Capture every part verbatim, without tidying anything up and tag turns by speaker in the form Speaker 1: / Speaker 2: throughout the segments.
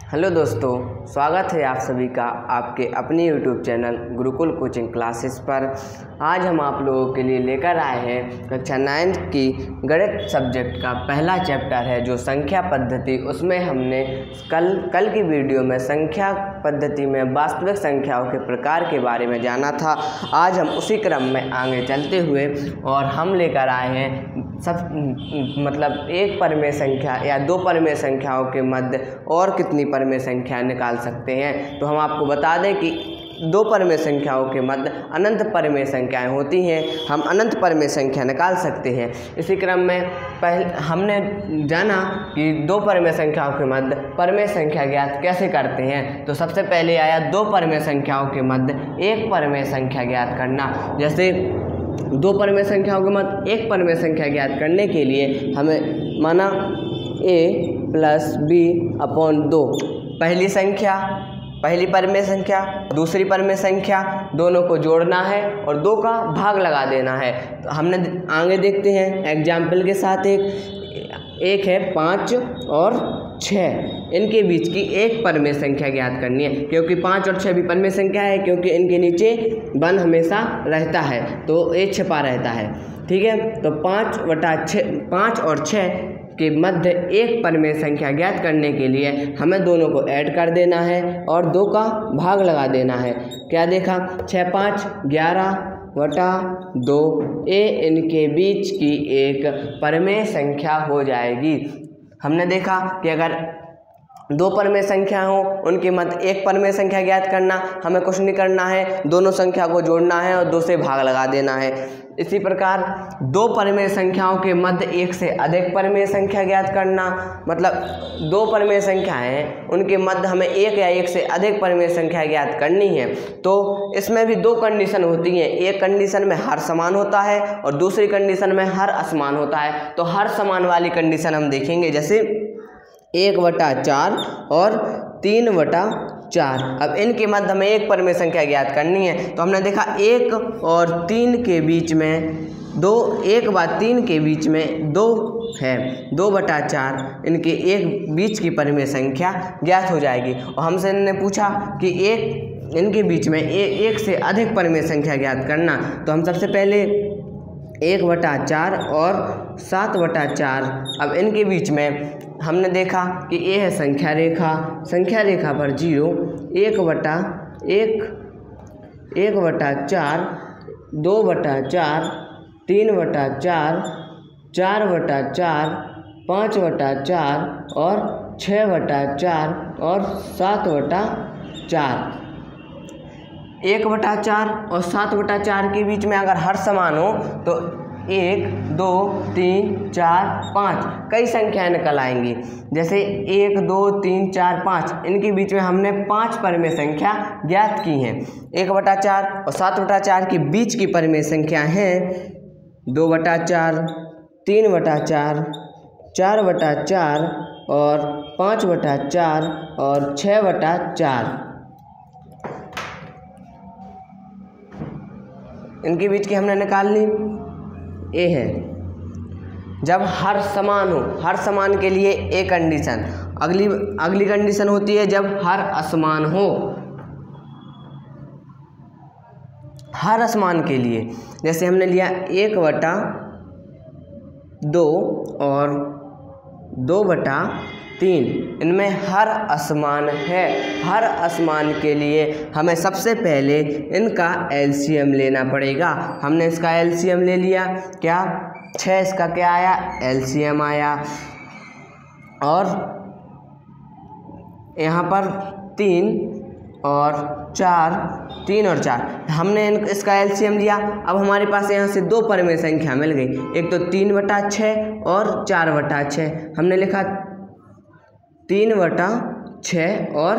Speaker 1: Hello दोस्तों, स्वागत है आप सभी का आपके अपने YouTube channel Gurukul coaching classes पर। आज हम आप लोगों के लिए लेकर आए हैं कक्षा नाइन्थ की गणित सब्जेक्ट का पहला चैप्टर है जो संख्या पद्धति। उसमें हमने कल कल की वीडियो में संख्या पद्धति में वास्तविक संख्याओं के प्रकार के बारे में जाना था। आज हम उसी क्रम में आगे चलते हुए और हम लेकर आए हैं सब मतलब एक परमेय संख्या या दो परमेय संख्याओं के मध्य और कितनी परमेय संख्या निकाल सकते हैं। तो हम आपको बता दें कि दो परमेय संख्याओं के मध्य अनंत परमेय संख्याएं होती हैं। हम अनंत परमेय संख्या निकाल सकते हैं। इसी क्रम में पहले हमने जाना कि दो परमेय संख्याओं के मध्य परमेय संख्या ज्ञात कैसे करते हैं। तो सबसे पहले आया दो परमेय संख्याओं के मध्य एक परमेय संख्या ज्ञात करना। जैसे दो परमेय संख्याओं के मध्य एक परमेय संख्या ज्ञात करने के लिए हमें माना a प्लस बी अपॉन दो, पहली संख्या पहली परमेय संख्या दूसरी परमेय संख्या दोनों को जोड़ना है और दो का भाग लगा देना है। तो हमने आगे देखते हैं एग्जाम्पल के साथ। एक एक है पाँच और छः, इनके बीच की एक परमेय संख्या ज्ञात करनी है। क्योंकि पाँच और छः भी परमेय संख्या है, क्योंकि इनके नीचे वन हमेशा रहता है तो एक छिपा रहता है। ठीक है, तो पाँच बटा छः पाँच और छः के मध्य एक परमेय संख्या ज्ञात करने के लिए हमें दोनों को ऐड कर देना है और दो का भाग लगा देना है। क्या देखा, छः पाँच ग्यारह वटा दो, ए इनके बीच की एक परमेय संख्या हो जाएगी। हमने देखा कि अगर दो परमेय संख्या हो उनके मध्य एक परमेय संख्या ज्ञात करना, हमें कुछ नहीं करना है, दोनों संख्या को जोड़ना है और दो से भाग लगा देना है। इसी प्रकार दो परमेय संख्याओं के मध्य एक से अधिक परमेय संख्या ज्ञात करना, मतलब दो परमेय संख्या हैं उनके मध्य हमें एक या एक से अधिक परमेय संख्या ज्ञात करनी है। तो इसमें भी दो कंडीशन होती हैं, एक कंडीशन में हर समान होता है और दूसरी कंडीशन में हर असमान होता है। तो हर समान वाली कंडीशन हम देखेंगे, जैसे एक वटा चार और तीन वटा चार। अब इनके मध्य हमें एक परमेय संख्या ज्ञात करनी है। तो हमने देखा एक और तीन के बीच में दो, एक व तीन के बीच में दो है, दो बटा चार इनके एक बीच की परमेय संख्या ज्ञात हो जाएगी। और हमसे इन्होंने पूछा कि एक इनके बीच में ए, एक से अधिक परमेय संख्या ज्ञात करना। तो हम सबसे पहले एक बटा चार और सात बटा चार, अब इनके बीच में हमने देखा कि ये है संख्या रेखा, संख्या रेखा पर जीरो, एक बटा एक एक बटा चार, दो बटा चार, तीन बटा चार, चार बटा चार, पाँच बटा चार और छः बटा चार और सात बटा चार। एक बटा चार और सात बटा चार के बीच में अगर हर समान हो तो एक दो तीन चार पाँच कई संख्याएं निकल आएंगी। जैसे एक दो तीन चार पाँच, इनके बीच में हमने पाँच परमेय संख्या ज्ञात की हैं। एक बटा चार और सात बटा चार के बीच की परमेय संख्या हैं दो बटा चार, तीन बटा चार, चार बटा चार और पाँच बटा चार और छः बटा चार। इनके बीच की हमने निकाल ली। ए है जब हर समान हो, हर समान के लिए ए कंडीशन। अगली अगली कंडीशन होती है जब हर असमान हो। हर असमान के लिए जैसे हमने लिया एक बटा दो और दो बटा तीन, इनमें हर असमान है। हर असमान के लिए हमें सबसे पहले इनका एलसीएम लेना पड़ेगा। हमने इसका एलसीएम ले लिया। क्या, छः इसका क्या आया, एलसीएम आया। और यहाँ पर तीन और चार, तीन और चार, हमने इसका एलसीएम लिया। अब हमारे पास यहाँ से दो परमेय संख्या मिल गई, एक तो तीन बटा छः और चार बटा छः। हमने लिखा तीन बटा छः और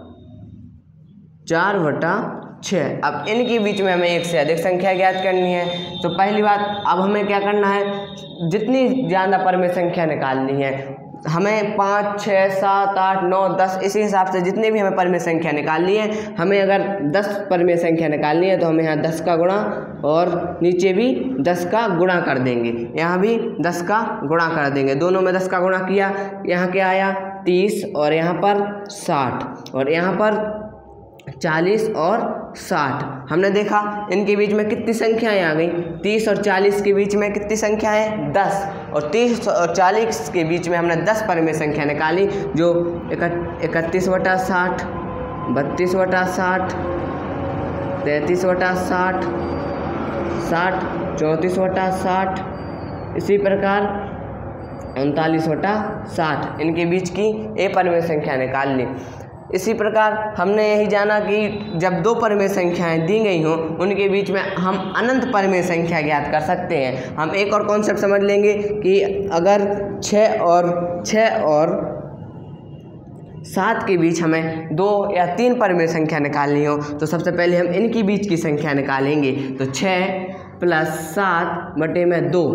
Speaker 1: चार बटा छः। अब इनके बीच में हमें एक से अधिक संख्या ज्ञात करनी है। तो पहली बात, अब हमें क्या करना है, जितनी ज़्यादा परमेय संख्या निकालनी है हमें पाँच छः सात आठ नौ दस, इसी हिसाब से जितनी भी हमें परमेय संख्या निकालनी है। हमें अगर दस परमेय संख्या निकालनी है तो हमें यहाँ दस का गुणा और नीचे भी दस का गुणा कर देंगे, यहाँ भी दस का गुणा कर देंगे। दोनों में दस का गुणा किया, यहाँ क्या आया तीस और यहाँ पर साठ और यहाँ पर चालीस और साठ। हमने देखा इनके बीच में कितनी संख्याएं आ गई, तीस और चालीस के बीच में कितनी संख्याएं, दस, और तीस और चालीस के बीच में हमने दस परिमेय संख्या निकाली जो इकतीस बटा साठ, बत्तीस बटा साठ, तैंतीस बटा साठ, साठ, चौंतीस बटा साठ, इसी प्रकार उनतालीस बटा साठ। इनके बीच की ए परिमेय संख्या निकाल ली। इसी प्रकार हमने यही जाना कि जब दो परिमेय संख्याएं दी गई हों उनके बीच में हम अनंत परिमेय संख्या ज्ञात कर सकते हैं। हम एक और कॉन्सेप्ट समझ लेंगे कि अगर छः और छः और सात के बीच हमें दो या तीन परिमेय संख्या निकालनी हो तो सबसे पहले हम इनकी बीच की संख्या निकालेंगे। तो छः प्लस सात बटे में दो,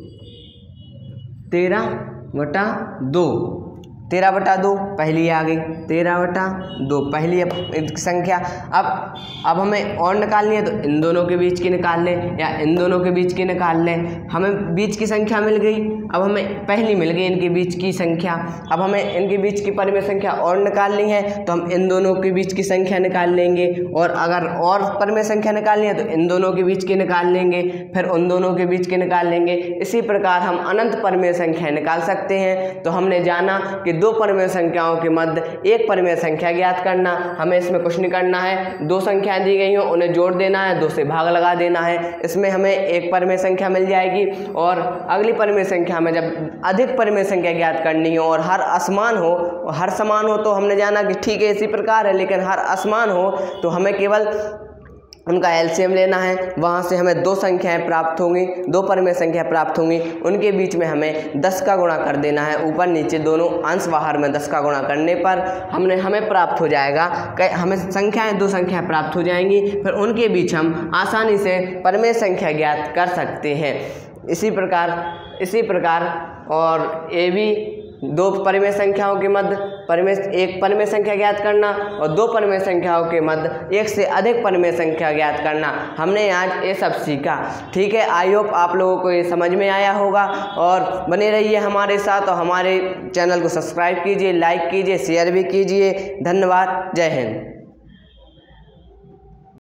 Speaker 1: तेरह बटा दो, तेरह बटा दो पहली आ गई, तेरह बटा दो पहली संख्या। अब अब हमें और निकालनी है तो इन दोनों के बीच की निकाल लें या इन दोनों के बीच की निकाल लें। हमें बीच की संख्या मिल गई, अब हमें पहली मिल गई इनके बीच की संख्या। अब हमें इनके बीच की परिमेय संख्या और निकालनी है तो हम इन दोनों के बीच की संख्या निकाल लेंगे, और अगर और परिमेय संख्या निकालनी है तो इन दोनों के बीच की निकाल लेंगे, फिर उन दोनों के बीच की निकाल लेंगे। इसी प्रकार हम अनंत परिमेय संख्या निकाल सकते हैं। तो हमने जाना कि दो परिमेय संख्याओं के मध्य एक परिमेय संख्या ज्ञात करना। हमें इसमें कुछ नहीं करना है, दो संख्याएं दी गई हो उन्हें जोड़ देना है, दो से भाग लगा देना है, इसमें हमें एक परिमेय संख्या मिल जाएगी। और अगली परिमेय संख्या में जब अधिक परिमेय संख्या ज्ञात करनी हो और हर असमान हो, हर समान हो तो हमने जाना कि ठीक है इसी प्रकार है, लेकिन हर असमान हो तो हमें केवल उनका एलसीएम लेना है। वहाँ से हमें दो संख्याएं प्राप्त होंगी, दो परिमेय संख्या प्राप्त होंगी, उनके बीच में हमें दस का गुणा कर देना है। ऊपर नीचे दोनों अंश बाहर में दस का गुणा करने पर हमने हमें प्राप्त हो जाएगा, हमें संख्याएं दो संख्याएं प्राप्त हो जाएंगी, फिर उनके बीच हम आसानी से परिमेय संख्या ज्ञात कर सकते हैं। इसी प्रकार इसी प्रकार और ये भी दो परिमेय संख्याओं के मध्य परिमेय एक परिमेय संख्या ज्ञात करना और दो परिमेय संख्याओं के मध्य एक से अधिक परिमेय संख्या ज्ञात करना, हमने आज ये सब सीखा। ठीक है, आई होप आप लोगों को ये समझ में आया होगा, और बने रहिए हमारे साथ और हमारे चैनल को सब्सक्राइब कीजिए, लाइक कीजिए, शेयर भी कीजिए। धन्यवाद, जय हिंद।